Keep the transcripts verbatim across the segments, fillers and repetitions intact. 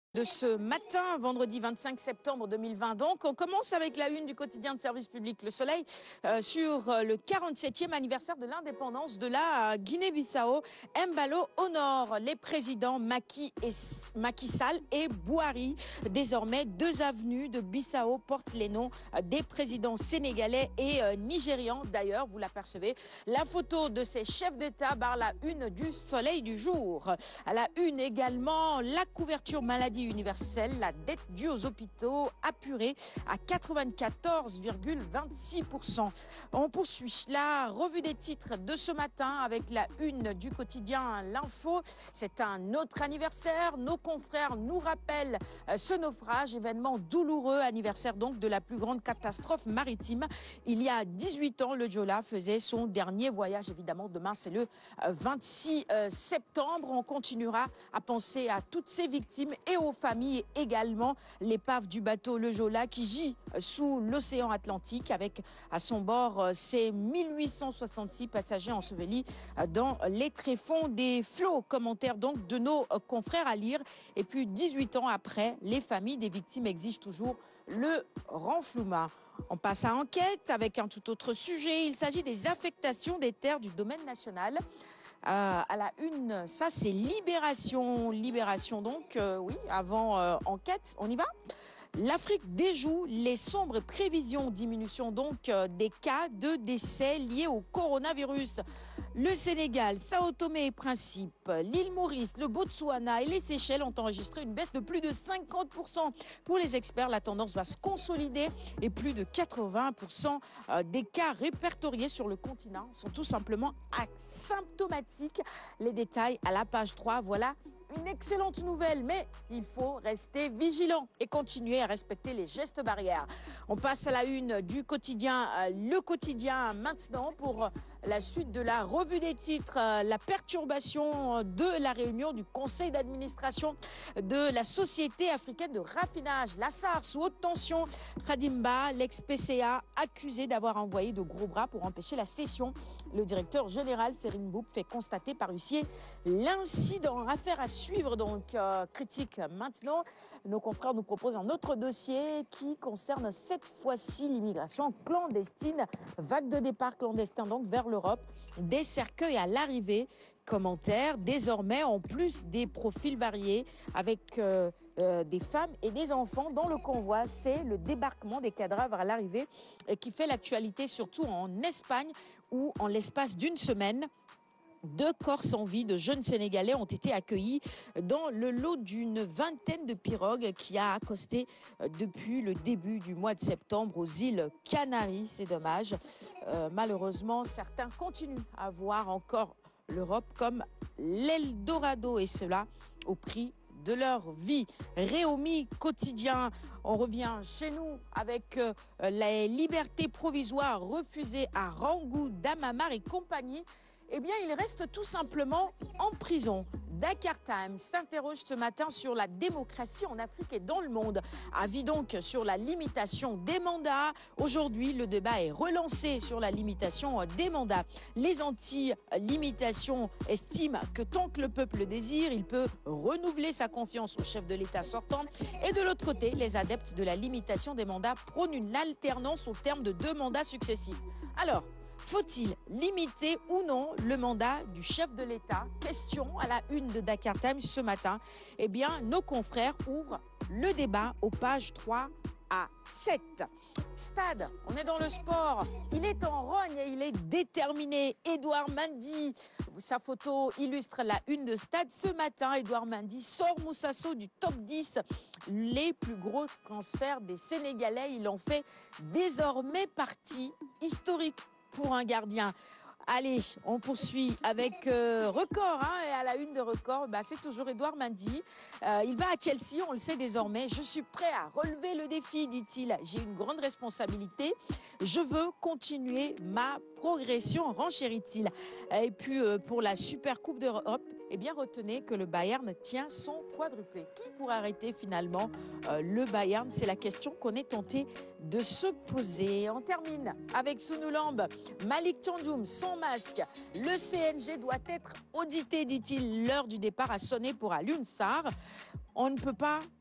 De ce matin, vendredi vingt-cinq septembre deux mille vingt donc. On commence avec la une du quotidien de service public Le Soleil euh, sur le quarante-septième anniversaire de l'indépendance de la Guinée-Bissau. Embalo honore les présidents Macky, et, Macky Sall et Bouhari. Désormais, deux avenues de Bissau portent les noms des présidents sénégalais et euh, nigérians. D'ailleurs, vous l'apercevez, la photo de ces chefs d'État barre la une du Soleil du jour. À la une également, la couverture maladie universelle, la dette due aux hôpitaux apurée à quatre-vingt-quatorze virgule vingt-six pour cent. On poursuit la revue des titres de ce matin avec la une du quotidien L'Info. C'est un autre anniversaire. Nos confrères nous rappellent ce naufrage, événement douloureux, anniversaire donc de la plus grande catastrophe maritime. Il y a dix-huit ans, le Joola faisait son dernier voyage. Évidemment, demain, c'est le vingt-six septembre. On continuera à penser à toutes ces victimes et aux familles également. L'épave du bateau Le Joola qui gît sous l'océan Atlantique avec à son bord ses mille huit cent soixante-six passagers ensevelis dans les tréfonds des flots. Commentaire donc de nos confrères à lire. Et puis dix-huit ans après, les familles des victimes exigent toujours le renflouement. On passe à enquête avec un tout autre sujet. Il s'agit des affectations des terres du domaine national. Euh, à la une, ça c'est Libération. Libération donc, euh, oui, avant euh, enquête, on y va ? L'Afrique déjoue les sombres prévisions, diminution donc euh, des cas de décès liés au coronavirus. Le Sénégal, Sao Tomé et Principe, l'île Maurice, le Botswana et les Seychelles ont enregistré une baisse de plus de cinquante pour cent. Pour les experts, la tendance va se consolider et plus de quatre-vingts pour cent des cas répertoriés sur le continent sont tout simplement asymptomatiques. Les détails à la page trois, voilà. Une excellente nouvelle, mais il faut rester vigilant et continuer à respecter les gestes barrières. On passe à la une du quotidien, le quotidien maintenant pour la suite de la revue des titres. La perturbation de la réunion du conseil d'administration de la Société africaine de raffinage, la SAR, sous haute tension. Khadimba, l'ex-P C A, accusé d'avoir envoyé de gros bras pour empêcher la session. Le directeur général, Serine Mboup, fait constater par huissier l'incident. Affaire à suivre, donc euh, critique maintenant. Nos confrères nous proposent un autre dossier qui concerne cette fois-ci l'immigration clandestine. Vague de départ clandestin donc vers l'Europe. Des cercueils à l'arrivée. Commentaire, désormais en plus des profils variés avec euh, euh, des femmes et des enfants dans le convoi. C'est le débarquement des cadavres à l'arrivée et qui fait l'actualité surtout en Espagne où en l'espace d'une semaine, deux corps sans vie de jeunes Sénégalais ont été accueillis dans le lot d'une vingtaine de pirogues qui a accosté depuis le début du mois de septembre aux îles Canaries. C'est dommage. Euh, malheureusement, certains continuent à voir encore l'Europe comme l'Eldorado et cela au prix de leur vie. Réumi quotidien, on revient chez nous avec euh, les libertés provisoires refusées à Rangou, Damamar et compagnie. Eh bien, il reste tout simplement en prison. Dakar Times s'interroge ce matin sur la démocratie en Afrique et dans le monde. Avis donc sur la limitation des mandats. Aujourd'hui, le débat est relancé sur la limitation des mandats. Les anti-limitations estiment que tant que le peuple le désire, il peut renouveler sa confiance au chef de l'État sortant. Et de l'autre côté, les adeptes de la limitation des mandats prônent une alternance au terme de deux mandats successifs. Alors, faut-il limiter ou non le mandat du chef de l'État? Question à la une de Dakar Times ce matin. Eh bien, nos confrères ouvrent le débat aux pages trois à sept. Stade, on est dans le sport. Il est en rogne et il est déterminé. Edouard Mendy, sa photo illustre la une de Stade ce matin. Edouard Mendy sort Moussasso du top dix. Les plus gros transferts des Sénégalais, il en fait désormais partie historique pour un gardien. Allez, on poursuit avec euh, Record, hein, et à la une de Record, bah, c'est toujours Edouard Mendy. Euh, il va à Chelsea, on le sait désormais. Je suis prêt à relever le défi, dit-il. J'ai une grande responsabilité. Je veux continuer ma progression, renchérit-il. Et puis euh, pour la Super Coupe d'Europe, eh bien retenez que le Bayern tient son quadruplé. Qui pourra arrêter finalement euh, le Bayern? C'est la question qu'on est tenté de se poser. On termine avec Sunoulamb. Malik Thiandoum sans masque. Le C N G doit être audité, dit-il. L'heure du départ a sonné pour Alioune Sarr. On ne peut pas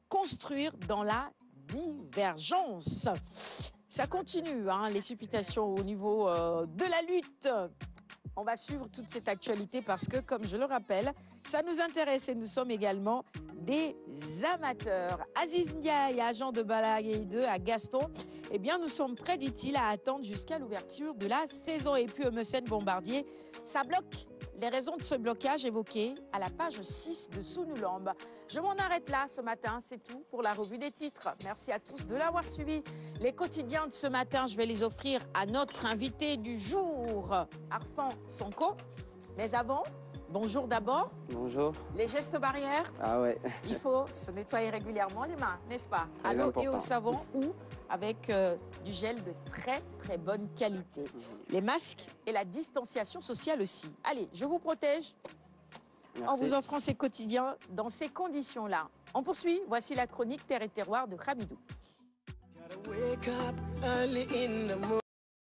construire dans la divergence. Ça continue, hein, les supputations au niveau euh, de la lutte. On va suivre toute cette actualité parce que, comme je le rappelle, ça nous intéresse et nous sommes également des amateurs. Aziz Ndiaye, agent de Balaguer deux à Gaston, eh bien, nous sommes prêts, dit-il, à attendre jusqu'à l'ouverture de la saison. Et puis, Eumeu Bombardier, ça bloque. Les raisons de ce blocage évoquées à la page six de Sunoulambe. Je m'en arrête là ce matin, c'est tout pour la revue des titres. Merci à tous de l'avoir suivi. Les quotidiens de ce matin, je vais les offrir à notre invité du jour, Arfan Sonko. Mais avant, bonjour d'abord. Bonjour. Les gestes barrières. Ah ouais. Il faut se nettoyer régulièrement les mains, n'est-ce pas? Très À l'eau important. et au savon ou avec euh, du gel de très très bonne qualité. Les masques et la distanciation sociale aussi. Allez, je vous protège Merci. en vous offrant ces quotidiens dans ces conditions-là. On poursuit. Voici la chronique Terre et Terroir de Khamidou.